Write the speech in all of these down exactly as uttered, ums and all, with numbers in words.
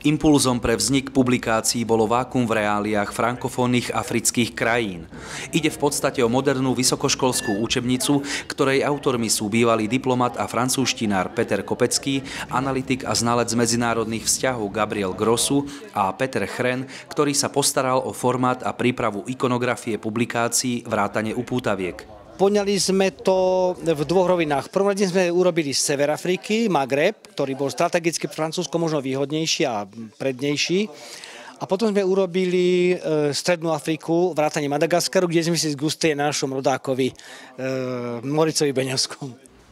Impulzom pre vznik publikácií bolo vákum v reáliách frankofónnych afrických krajín. Ide v podstate o modernú vysokoškolskú učebnicu, ktorej autormi sú bývalý diplomat a francúzštinár Peter Kopecký, analytik a znalec medzinárodných vzťahov Gabriel Grossu a Peter Chren, ktorý sa postaral o formát a prípravu ikonografie publikácií vrátane upútaviek. Poňali sme to v dvoch rovinách. V prvom rade sme urobili z Sever Afriky, Magreb, ktorý bol strategicky pre Francúzsko možno výhodnejší a prednejší. A potom sme urobili e, Strednú Afriku, vrátane Madagaskaru, kde sme si zgustili na našom rodákovi e, Moricovi Beňovskom.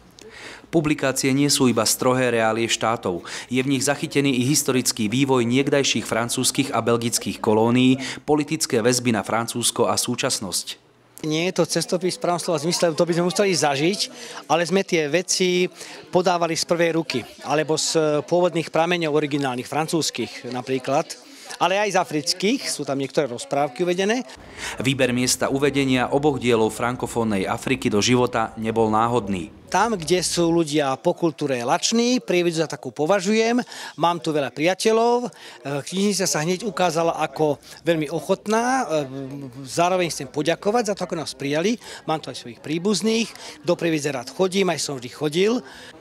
Publikácie nie sú iba strohé reálie štátov. Je v nich zachytený i historický vývoj niekdajších francúzskych a belgických kolónií, politické väzby na Francúzsko a súčasnosť. Nie je to cestopis v pravom slova zmysle, to by sme museli zažiť, ale sme tie veci podávali z prvej ruky, alebo z pôvodných prameňov originálnych, francúzskych napríklad, ale aj z afrických, sú tam niektoré rozprávky uvedené. Výber miesta uvedenia oboch dielov frankofónnej Afriky do života nebol náhodný. Tam, kde sú ľudia po kultúre lační, Prievidzu za takú považujem, mám tu veľa priateľov, knižnica sa hneď ukázala ako veľmi ochotná, zároveň chcem poďakovať za to, ako nás prijali, mám tu aj svojich príbuzných, do Prievidze rád chodím, aj som vždy chodil.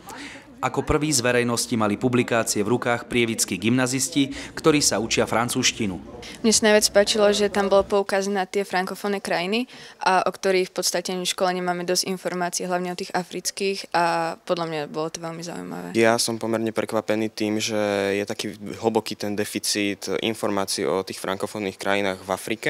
Ako prví z verejnosti mali publikácie v rukách prievidskí gymnazisti, ktorí sa učia francúzštinu. Mne sa najviac páčilo, že tam bolo poukaz na tie frankofónne krajiny, a o ktorých v podstate v škole nemáme dosť informácií, hlavne o tých afrických, a podľa mňa bolo to veľmi zaujímavé. Ja som pomerne prekvapený tým, že je taký hlboký ten deficit informácií o tých frankofónnych krajinách v Afrike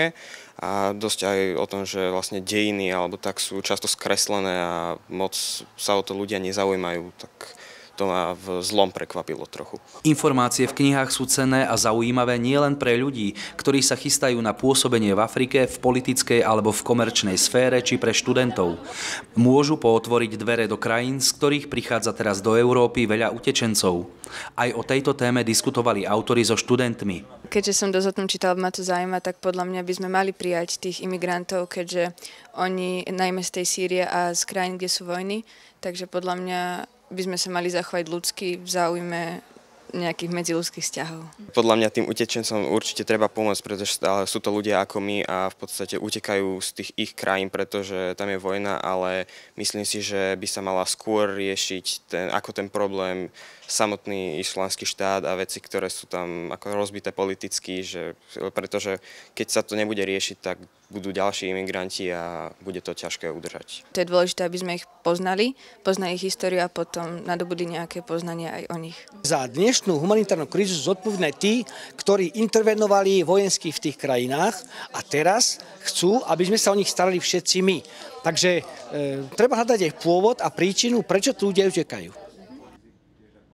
a dosť aj o tom, že vlastne dejiny alebo tak sú často skreslené a moc sa o to ľudia nezaujímajú, tak to ma v zlom prekvapilo trochu. Informácie v knihách sú cenné a zaujímavé nielen pre ľudí, ktorí sa chystajú na pôsobenie v Afrike, v politickej alebo v komerčnej sfére, či pre študentov. Môžu pootvoriť dvere do krajín, z ktorých prichádza teraz do Európy veľa utečencov. Aj o tejto téme diskutovali autori so študentmi. Keďže som dosť o tom čítala, ma to zaujíma, tak podľa mňa by sme mali prijať tých imigrantov, keďže oni najmä z tej Sýrie a z krajín, kde sú vojny, takže podľa mňa by sme sa mali zachovať ľudský v záujme nejakých medziľudských vzťahov. Podľa mňa tým utečencom určite treba pomôcť, pretože stále sú to ľudia ako my a v podstate utekajú z tých ich krajín, pretože tam je vojna, ale myslím si, že by sa mala skôr riešiť ten, ako ten problém samotný islamský štát a veci, ktoré sú tam ako rozbité politicky, že, pretože keď sa to nebude riešiť, tak budú ďalší imigranti a bude to ťažké udržať. To je dôležité, aby sme ich poznali, poznali ich históriu a potom nadobudli nejaké poznanie aj o nich. Za dnešnú humanitárnu krízu sú zodpovední tí, ktorí intervenovali vojensky v tých krajinách a teraz chcú, aby sme sa o nich starali všetci my. Takže e, treba hľadať aj pôvod a príčinu, prečo tu ľudia utekajú.